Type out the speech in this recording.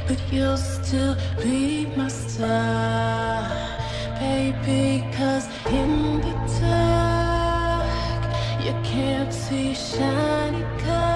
but you'll still be my star, baby. 'Cause in the dark, you can't see shiny colors.